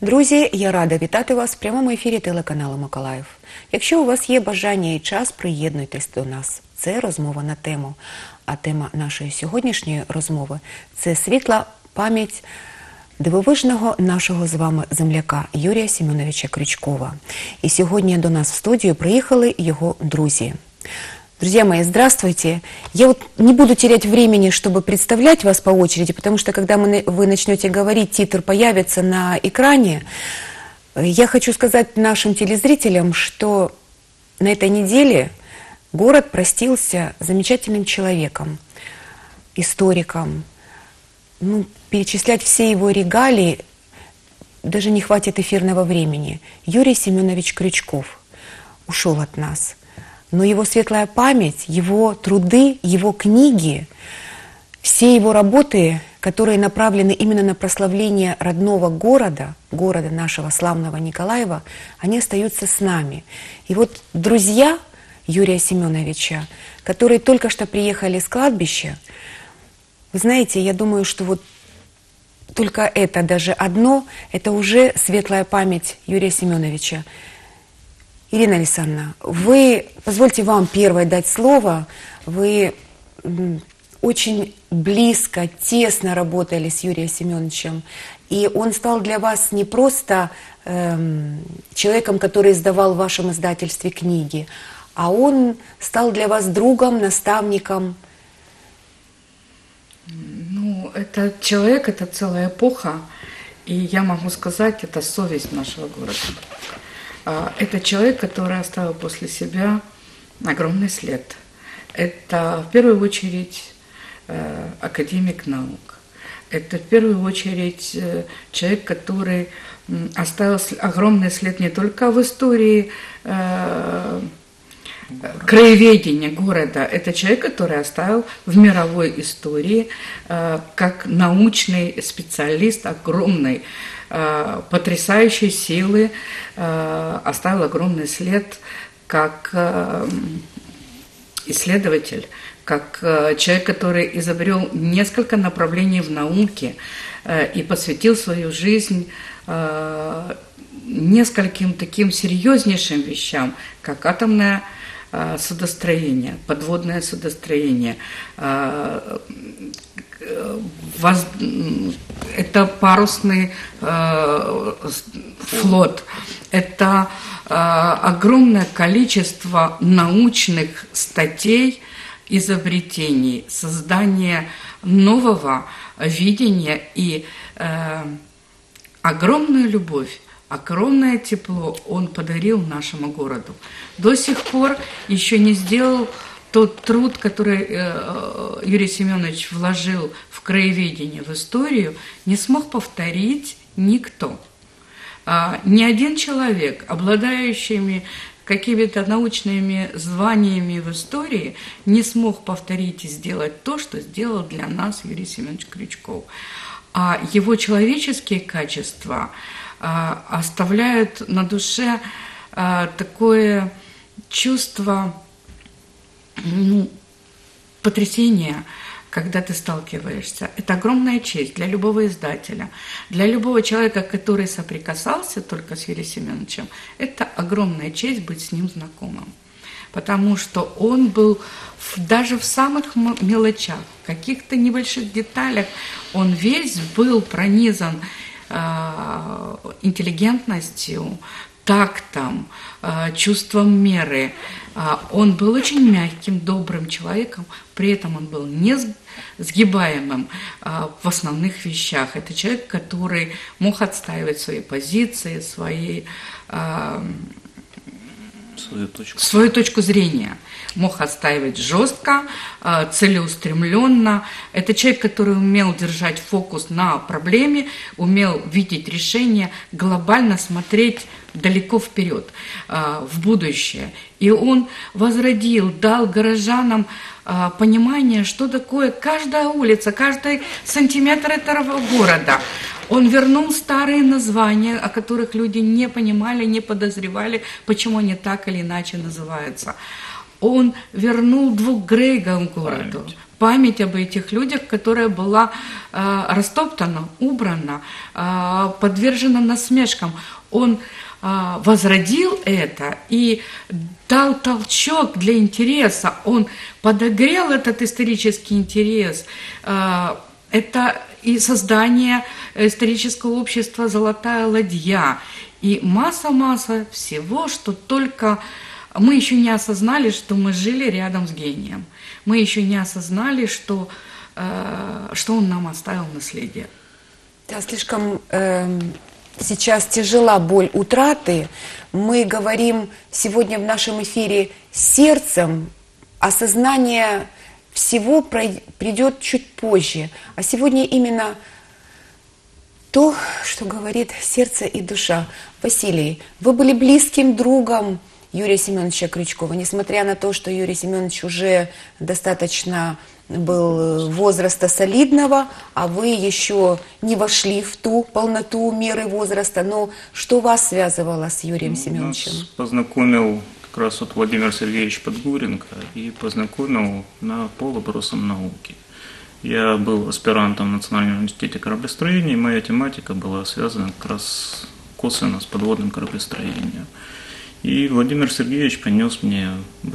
Друзі, я рада вітати вас в прямому ефірі телеканалу Миколаїв. Якщо у вас є бажання і час, приєднуйтесь до нас. Це розмова на тему. А тема нашої сьогоднішньої розмови – це світла пам'ять дивовижного нашого з вами земляка Юрія Семеновича Крючкова. І сьогодні до нас в студію приїхали його друзі. Друзья мои, здравствуйте. Я не буду терять времени, чтобы представлять вас по очереди, потому что когда вы начнете говорить, титр появится на экране. Я хочу сказать нашим телезрителям, что на этой неделе город простился с замечательным человеком, историком. Перечислять все его регалии даже не хватит эфирного времени. Юрий Семенович Крючков ушел от нас. Но его светлая память, его труды, его книги, все его работы, которые направлены именно на прославление родного города, города нашего славного Николаева, они остаются с нами. И вот друзья Юрия Семеновича, которые только что приехали с кладбища, вы знаете, я думаю, что вот только это даже одно, это уже светлая память Юрия Семеновича. Ирина Александровна, вы, позвольте вам первой дать слово, вы очень близко, тесно работали с Юрием Семеновичем, и он стал для вас не просто человеком, который издавал в вашем издательстве книги, а он стал для вас другом, наставником. Это человек, это целая эпоха, и я могу сказать, это совесть нашего города. Это человек, который оставил после себя огромный след. Это в первую очередь академик наук. Это в первую очередь человек, который оставил огромный след не только в истории краеведения города. Это человек, который оставил в мировой истории как научный специалист огромной, потрясающей силы, оставил огромный след как исследователь, как человек, который изобрел несколько направлений в науке и посвятил свою жизнь нескольким таким серьезнейшим вещам, как атомное судостроение, подводное судостроение, это парусный флот, это огромное количество научных статей, изобретений, создание нового видения и огромную любовь, огромное тепло он подарил нашему городу. До сих пор еще не сделал тот труд, который Юрий Семенович вложил в краеведение, в историю, не смог повторить никто. Ни один человек, обладающий какими-то научными званиями в истории, не смог повторить и сделать то, что сделал для нас Юрий Семенович Крючков. А его человеческие качества оставляют на душе такое чувство потрясения, когда ты сталкиваешься. Это огромная честь для любого издателя, для любого человека, который соприкасался только с Юрием Семеновичем. Это огромная честь быть с ним знакомым. Потому что он был даже в самых мелочах, в каких-то небольших деталях, он весь был пронизан интеллигентностью, тактом, чувством меры. Он был очень мягким, добрым человеком, при этом он был не сгибаемым в основных вещах. Это человек, который мог отстаивать свои позиции, свою точку зрения. Мог отстаивать жестко, целеустремленно. Это человек, который умел держать фокус на проблеме, умел видеть решения, глобально смотреть далеко вперед, в будущее. И он возродил, дал горожанам понимание, что такое каждая улица, каждый сантиметр этого города. Он вернул старые названия, о которых люди не понимали, не подозревали, почему они так или иначе называются. Он вернул двух Грейгов городу. память об этих людях, которая была растоптана, убрана, подвержена насмешкам. Он возродил это и дал толчок для интереса, он подогрел этот исторический интерес. Это и создание исторического общества «Золотая ладья», и масса всего, что только мы еще не осознали, что мы жили рядом с гением. Мы еще не осознали, что он нам оставил наследие. Да, слишком сейчас тяжела боль утраты. Мы говорим сегодня в нашем эфире сердцем, осознание всего придет чуть позже. А сегодня именно то, что говорит сердце и душа. Василий, вы были близким другом Юрия Семеновича Крючкова, несмотря на то, что Юрий Семенович уже достаточно был возраста солидного, а вы еще не вошли в ту полноту меры возраста. Но что вас связывало с Юрием Семеновичем? Нас познакомил как раз вот Владимир Сергеевич Подгуренко и познакомил по вопросам науки. Я был аспирантом в Национальном университете кораблестроения, и моя тематика была связана как раз косвенно с подводным кораблестроением. И Владимир Сергеевич принес мне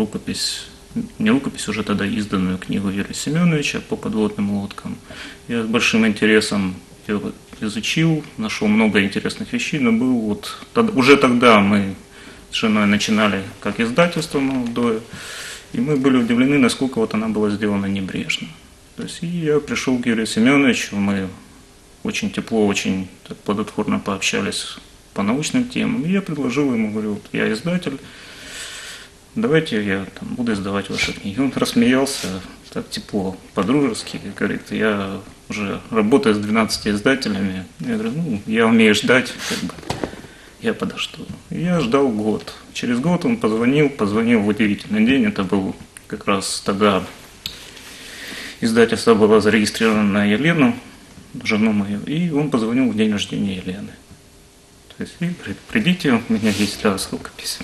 не рукопись, уже тогда изданную книгу Юрия Семеновича по подводным лодкам. Я с большим интересом ее изучил, нашел много интересных вещей, но уже тогда мы с женой начинали как издательство молодое, и мы были удивлены, насколько вот она была сделана небрежно. То есть и я пришел к Юрию Семеновичу, мы очень тепло, очень так плодотворно пообщались по научным темам, и я предложил ему, говорю, вот я издатель, давайте я буду издавать ваши книги. Он рассмеялся так тепло, по-дружески, говорит, я уже работаю с 12 издателями. Я говорю, я умею ждать, я подожду. И я ждал год. Через год он позвонил в удивительный день, это был как раз тогда издательство было зарегистрировано на Елену, жену мою, и он позвонил в день рождения Елены. То есть, и говорит, придите, у меня есть для вас рукопись.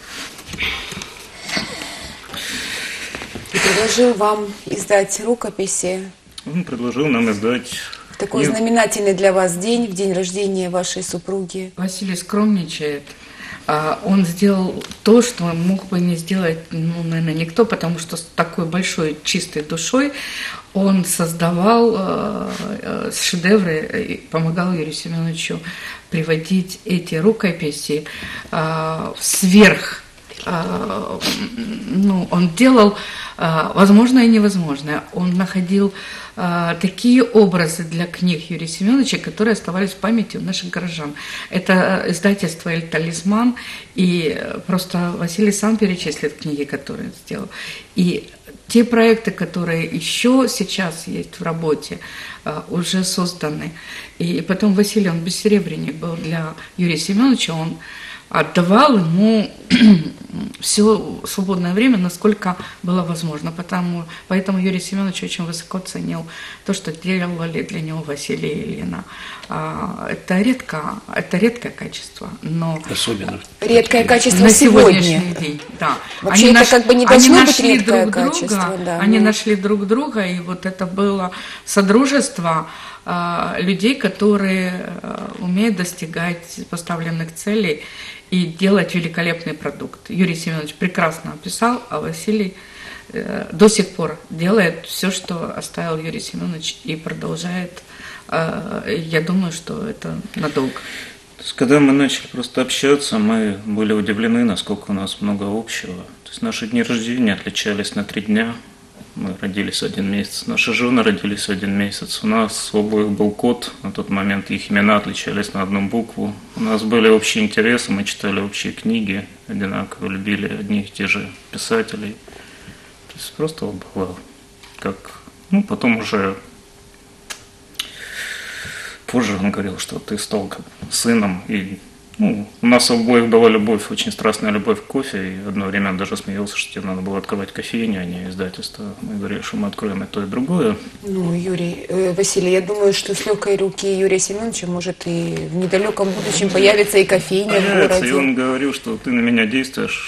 И предложил вам издать рукописи. Он предложил нам издать В такой знаменательный для вас день, в день рождения вашей супруги. Василий скромничает. Он сделал то, что мог бы не сделать, наверное, никто, потому что с такой большой чистой душой он создавал шедевры и помогал Юрию Семеновичу приводить эти рукописи сверх. Он делал возможное и невозможное. Он находил такие образы для книг Юрия Семеновича, которые оставались в памяти у наших горожан. Это издательство «Эль Талисман», и просто Василий сам перечислит книги, которые он сделал. И те проекты, которые еще сейчас есть в работе, уже созданы. И потом Василий, он бессеребренник был для Юрия Семеновича, он отдавал ему все свободное время, насколько было возможно. Поэтому Юрий Семенович очень высоко ценил то, что делали для него Василий и Елена. Это редкое качество, но... Особенно. Редкое качество на сегодня. Сегодняшний день, да. Вообще это не должно быть редкое качество. Они нашли друг друга, и вот это было содружество людей, которые умеют достигать поставленных целей и делать великолепный продукт. Юрий Семенович прекрасно описал, а Василий до сих пор делает все, что оставил Юрий Семенович, и продолжает. Я думаю, что это надолго. То есть, когда мы начали просто общаться, мы были удивлены, насколько у нас много общего. То есть наши дни рождения отличались на 3 дня. Мы родились в 1 месяц, наши жены родились в 1 месяц. У нас у обоих был код, на тот момент их имена отличались на 1 букву. У нас были общие интересы, мы читали общие книги, одинаково любили одних и тех же писателей. То есть просто было как... потом уже позже он говорил, что ты стал как сыном, и у нас у обоих была любовь, очень страстная любовь к кофе, и одно время он даже смеялся, что тебе надо было открывать кофейню, а не издательство. Мы говорили, что мы откроем и то, и другое. Василий, я думаю, что с легкой руки Юрия Семеновича, может, и в недалеком будущем появится и кофейня в городе. И он говорил, что ты на меня действуешь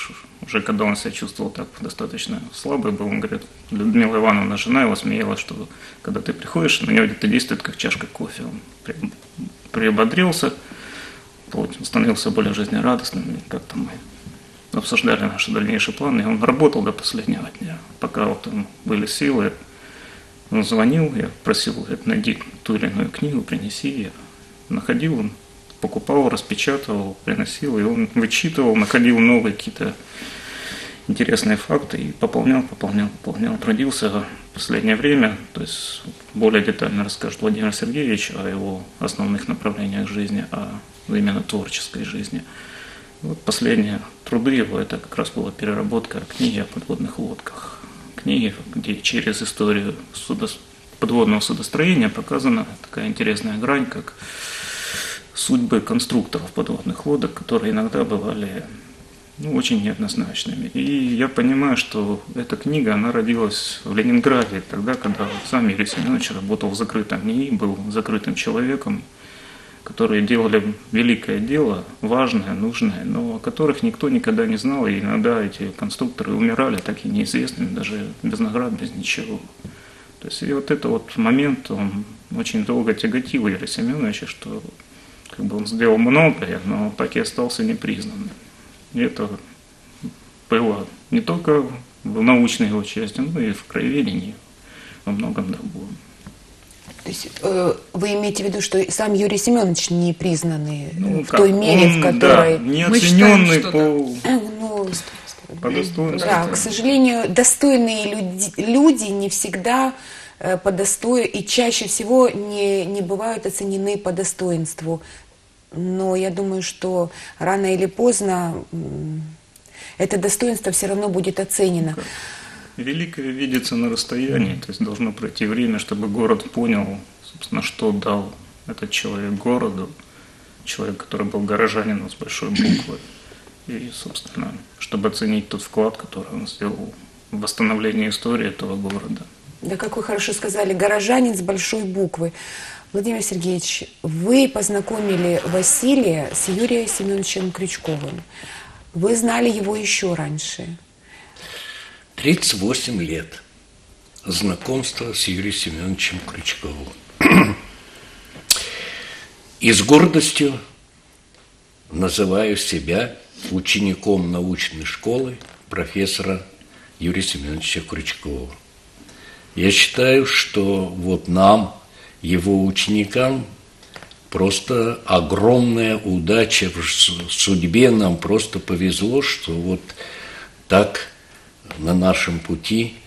уже когда он себя чувствовал так достаточно слабый был, он говорит, Людмила Ивановна, жена его смеялась, что когда ты приходишь, на него где-то действует как чашка кофе. Он приободрился, становился более жизнерадостным, и как-то мы обсуждали наши дальнейшие планы, и он работал до последнего дня. Пока вот были силы, он звонил, я просил, говорит, найди ту или иную книгу, принеси. Я находил, он покупал, распечатывал, приносил, и он вычитывал, находил новые какие-то интересные факты и пополнял. Трудился в последнее время, то есть более детально расскажет Владимир Сергеевич о его основных направлениях жизни, о именно творческой жизни. Вот последние труды его, это как раз была переработка книги о подводных лодках. Книги, где через историю подводного судостроения показана такая интересная грань, как судьбы конструкторов подводных лодок, которые иногда бывали очень неоднозначными. И я понимаю, что эта книга, она родилась в Ленинграде, тогда, когда сам Юрий Семенович работал в закрытом НИИ, был закрытым человеком, которые делали великое дело, важное, нужное, но о которых никто никогда не знал, и иногда эти конструкторы умирали так и неизвестными, даже без наград, без ничего. То есть и вот этот вот момент, он очень долго тяготил Юрия Семеновича, что как бы он сделал многое, но так и остался непризнанным. И это было не только в научной его части, но и в краеведении, во многом другом. То есть вы имеете в виду, что сам Юрий Семенович не признанный в той мере, в которой... Да, не оцененный по достоинству. Да, к сожалению, достойные люди не всегда по достоинству, и чаще всего не бывают оценены по достоинству. Но я думаю, что рано или поздно это достоинство все равно будет оценено. Великое видится на расстоянии, то есть должно пройти время, чтобы город понял, собственно, что дал этот человек городу, человек, который был горожанином с большой буквы, и, собственно, чтобы оценить тот вклад, который он сделал в восстановление истории этого города. Да, как вы хорошо сказали, горожанин с большой буквы. Владимир Сергеевич, вы познакомили Василия с Юрием Семеновичем Крючковым. Вы знали его еще раньше. 38 лет знакомства с Юрием Семеновичем Крючковым. И с гордостью называю себя учеником научной школы профессора Юрия Семеновича Крючкова. Я считаю, что вот нам, его ученикам, просто огромная удача в судьбе, нам просто повезло, что вот так на нашем пути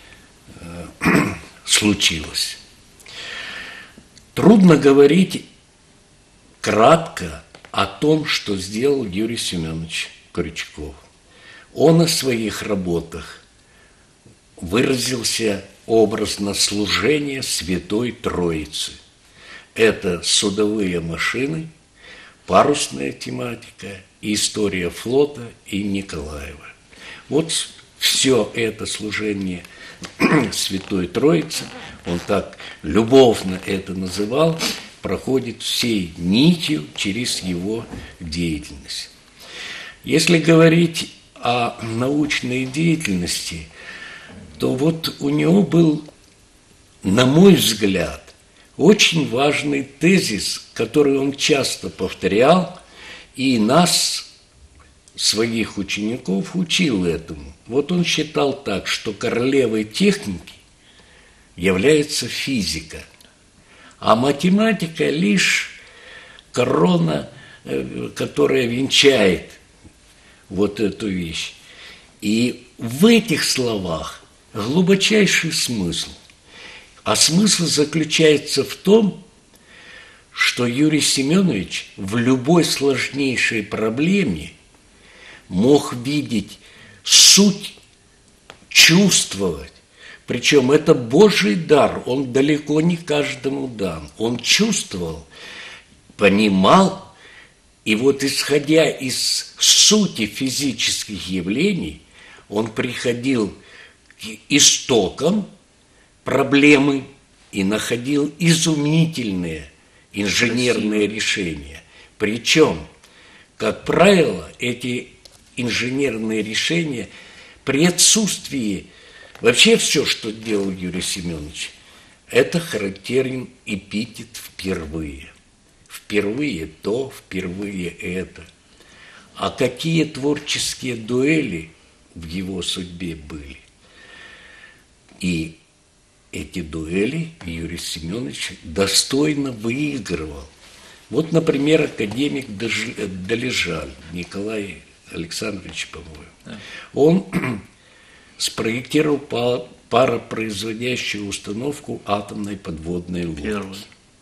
случилось. Трудно говорить кратко о том, что сделал Юрий Семенович Крючков. Он о своих работах выразился образно служение Святой Троицы. Это судовые машины, парусная тематика, история флота и Николаева. Вот все это служение Святой Троицы, он так любовно это называл, проходит всей нитью через его деятельность. Если говорить о научной деятельности, то вот у него был, на мой взгляд, очень важный тезис, который он часто повторял, и нас, своих учеников, учил этому. Вот он считал так, что королевой техники является физика, а математика лишь корона, которая венчает вот эту вещь. И в этих словах глубочайший смысл. А смысл заключается в том, что Юрий Семенович в любой сложнейшей проблеме мог видеть суть, чувствовать. Причем это Божий дар, он далеко не каждому дан. Он чувствовал, понимал, и вот исходя из сути физических явлений, он приходил к истокам проблемы и находил изумительные инженерные решения. Причем, как правило, эти инженерные решения при отсутствии, вообще все, что делал Юрий Семенович, это характерен эпитет «впервые». Впервые то, впервые это. А какие творческие дуэли в его судьбе были? И эти дуэли Юрий Семенович достойно выигрывал. Вот, например, академик Долежаль, Николай Александрович, по-моему. Да. Он спроектировал паропроизводящую установку атомной подводной лодки.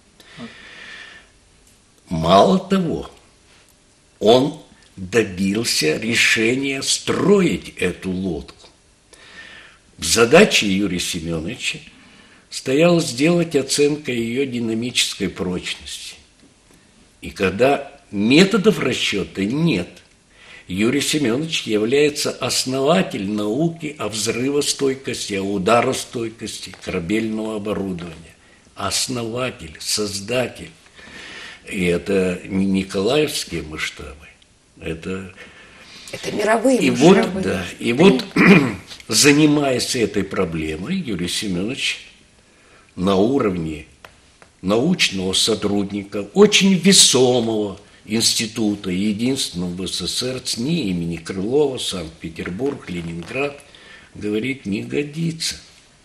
Мало того, он добился решения строить эту лодку. В задаче Юрия Семеновича стояло сделать оценку ее динамической прочности. И когда методов расчета нет, Юрий Семенович является основателем науки о взрывостойкости, о ударостойкости корабельного оборудования. Основатель, создатель. И это не николаевские масштабы, это мировые масштабы. И вот, занимаясь этой проблемой, Юрий Семенович на уровне научного сотрудника очень весомого института, единственного в СССР, СНИ имени Крылова, Санкт-Петербург, Ленинград, говорит, не годится.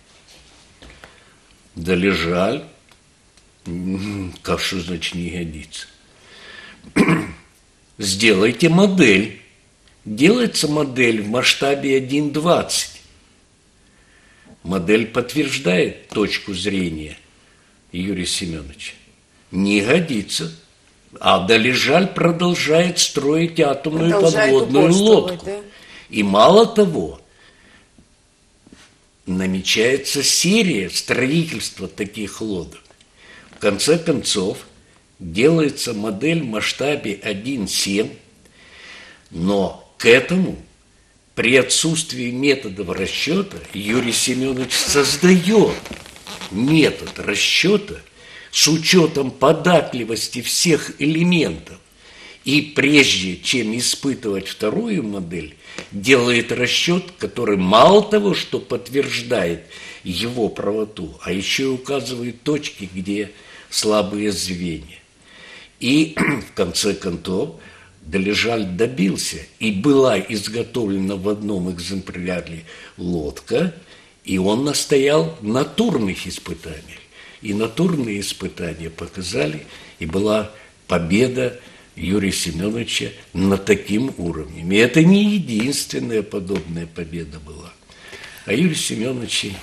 Долежаль, как что значит не годится? Сделайте модель. Делается модель в масштабе 1:20. Модель подтверждает точку зрения Юрия Семеновича. Не годится. А Долежаль продолжает строить атомную подводную лодку. Да? И мало того, намечается серия строительства таких лодок. В конце концов, делается модель в масштабе 1,7, но к этому, при отсутствии методов расчета, Юрий Семенович создает метод расчета с учетом податливости всех элементов. И прежде чем испытывать вторую модель, делает расчет, который мало того, что подтверждает его правоту, а еще и указывает точки, где слабые звенья. И в конце концов Долежаль добился, и была изготовлена в одном экземпляре лодка, и он настоял на турных испытаниях. И натурные испытания показали, и была победа Юрия Семеновича на таким уровнем. И это не единственная подобная победа была. О Юрии Семеновиче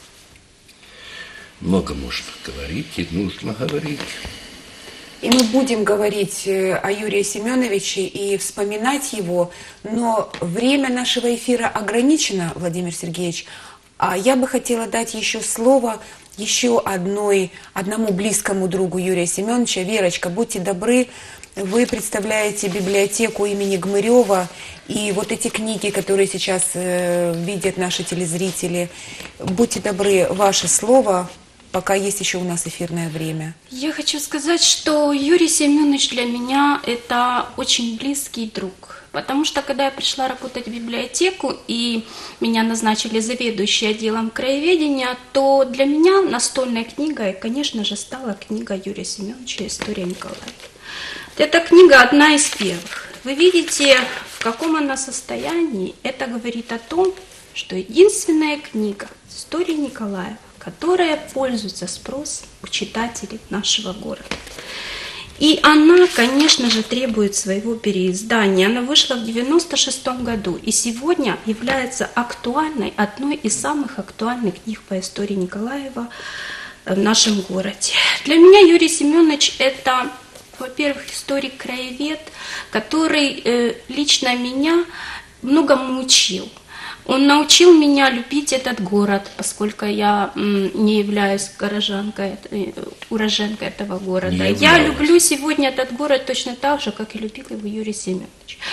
много можно говорить и нужно говорить. И мы будем говорить о Юрии Семеновиче и вспоминать его, но время нашего эфира ограничено, Владимир Сергеевич. А я бы хотела дать еще слово еще одному близкому другу Юрия Семеновича. Верочка, будьте добры, вы представляете библиотеку имени Гмырева, и вот эти книги, которые сейчас видят наши телезрители, будьте добры, ваше слово, пока есть еще у нас эфирное время. Я хочу сказать, что Юрий Семенович для меня это очень близкий друг. Потому что, когда я пришла работать в библиотеку, и меня назначили заведующей отделом краеведения, то для меня настольной книгой, конечно же, стала книга Юрия Семеновича «История Николаева». Эта книга одна из первых. Вы видите, в каком она состоянии. Это говорит о том, что единственная книга «История Николаева», которая пользуется спросом у читателей нашего города. И она, конечно же, требует своего переиздания. Она вышла в 1996 году и сегодня является актуальной, одной из самых актуальных книг по истории Николаева в нашем городе. Для меня Юрий Семенович – это, во-первых, историк-краевед, который лично меня многому учил. Он научил меня любить этот город, поскольку я не являюсь горожанкой, уроженкой этого города. Я люблю сегодня этот город точно так же, как и любил его Юрий Семенович.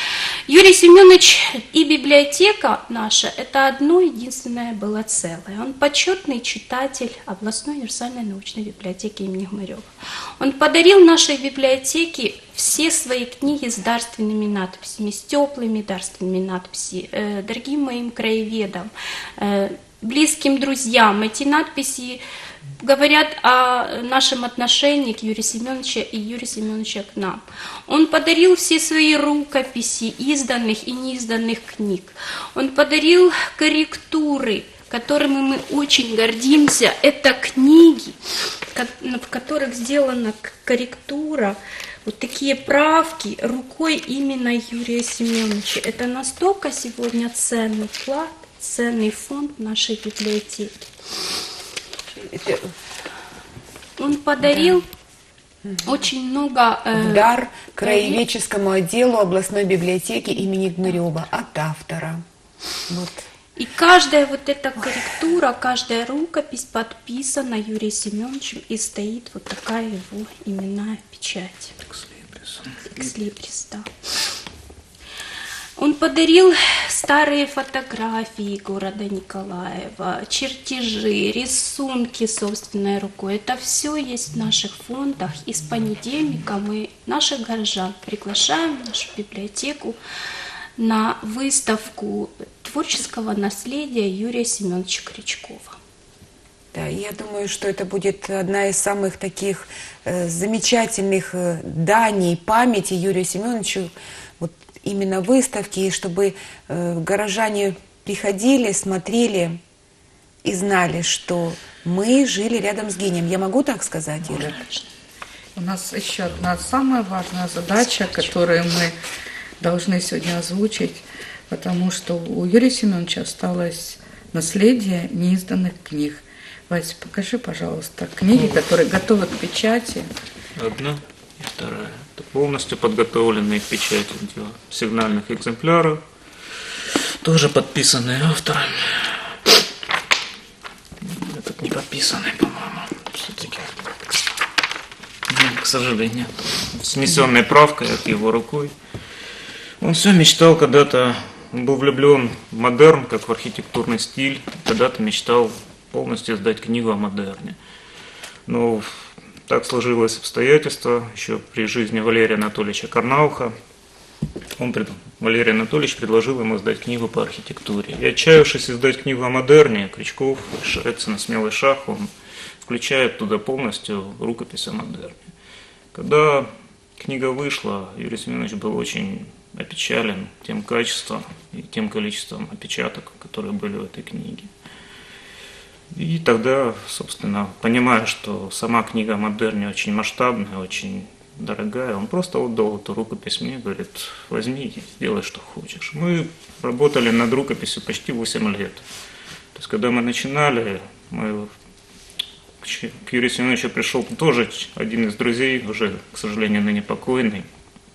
Юрий Семенович и библиотека наша – это одно единственное было целое. Он почетный читатель областной универсальной научной библиотеки имени Гмырева. Он подарил нашей библиотеке все свои книги с дарственными надписями, с теплыми дарственными надписями, дорогим моим краеведам, близким друзьям. Эти надписи говорят о нашем отношении к Юрию Семеновичу и Юрию Семеновичу к нам. Он подарил все свои рукописи изданных и неизданных книг. Он подарил корректуры, которыми мы очень гордимся. Это книги, в которых сделана корректура, вот такие правки рукой именно Юрия Семеновича. Это настолько сегодня ценный вклад, ценный фонд нашей библиотеки. Он подарил очень много... Дар краеведческому отделу областной библиотеки имени Гмырева от автора. Вот. И каждая вот эта корректура, каждая рукопись подписана Юрием Семеновичем, и стоит вот такая его именная печать. Экслибрис, да. Он подарил старые фотографии города Николаева, чертежи, рисунки собственной рукой. Это все есть в наших фондах. И с понедельника мы наших горожан приглашаем в нашу библиотеку на выставку творческого наследия Юрия Семеновича Крючкова. Да, я думаю, что это будет одна из самых таких замечательных даний памяти Юрию Семеновичу, вот именно выставки, и чтобы горожане приходили, смотрели и знали, что мы жили рядом с гением. Я могу так сказать, Ира? У нас еще одна самая важная задача, которую мы должны сегодня озвучить, потому что у Юрия Семеновича осталось наследие неизданных книг. Вася, покажи, пожалуйста, книги, которые готовы к печати. Одна и вторая. Это полностью подготовленные к печати сигнальных экземпляров, тоже подписанные авторами. Этот не подписанный, по-моему, все-таки. К сожалению, снесенной правкой от его рукой. Он все мечтал когда-то, он был влюблен в модерн, как в архитектурный стиль, когда-то мечтал полностью издать книгу о модерне. Но так сложилось обстоятельство, еще при жизни Валерия Анатольевича Карнауха. Валерий Анатольевич предложил ему издать книгу по архитектуре. И отчаявшись издать книгу о модерне, Крючков решается на смелый шаг, он включает туда полностью рукопись о модерне. Когда книга вышла, Юрий Семенович был очень опечален тем качеством и тем количеством опечаток, которые были в этой книге. И тогда, собственно, понимая, что сама книга о модерне очень масштабная, очень дорогая, он просто отдал эту рукопись мне, говорит, возьми, делай, что хочешь. Мы работали над рукописью почти 8 лет. То есть, когда мы начинали, к Юрию Семеновичу пришел тоже один из друзей, уже, к сожалению, ныне покойный.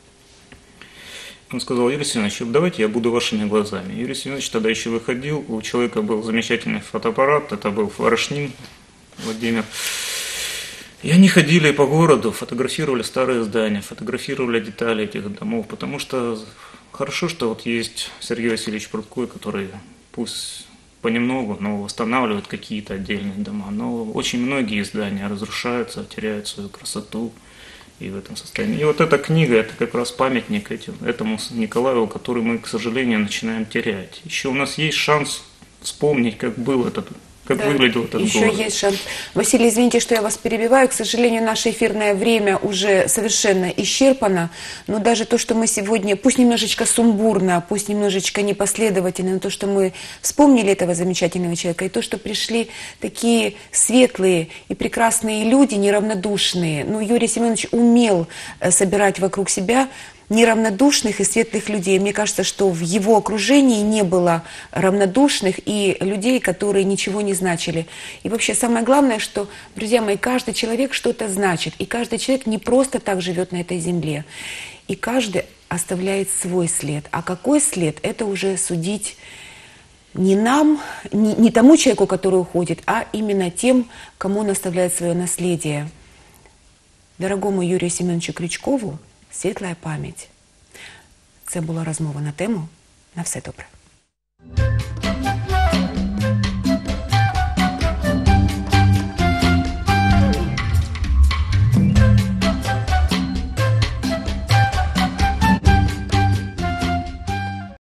Он сказал: Юрий Семенович, давайте я буду вашими глазами. Юрий Семенович тогда еще выходил, у человека был замечательный фотоаппарат, это был Ворошнин Владимир. И они ходили по городу, фотографировали старые здания, фотографировали детали этих домов, потому что хорошо, что вот есть Сергей Васильевич Прудкой, который пусть понемногу, но восстанавливает какие-то отдельные дома, но очень многие здания разрушаются, теряют свою красоту. И в этом состоянии. И вот эта книга, это как раз памятник этому Николаеву, который мы, к сожалению, начинаем терять. Еще у нас есть шанс вспомнить, как был этот, как выглядел этот еще город. Еще есть шанс. Василий, извините, что я вас перебиваю. К сожалению, наше эфирное время уже совершенно исчерпано. Но даже то, что мы сегодня, пусть немножечко сумбурно, пусть немножечко непоследовательно, но то, что мы вспомнили этого замечательного человека, и то, что пришли такие светлые и прекрасные люди, неравнодушные. Ну, Юрий Семенович умел собирать вокруг себя неравнодушных и светлых людей. Мне кажется, что в его окружении не было равнодушных и людей, которые ничего не значили. И вообще самое главное, что, друзья мои, каждый человек что-то значит. И каждый человек не просто так живет на этой земле. И каждый оставляет свой след. А какой след, это уже судить не нам, не тому человеку, который уходит, а именно тем, кому он оставляет свое наследие. Дорогому Юрию Семеновичу Крючкову светлая память. Це була розмова на тему. На все добре.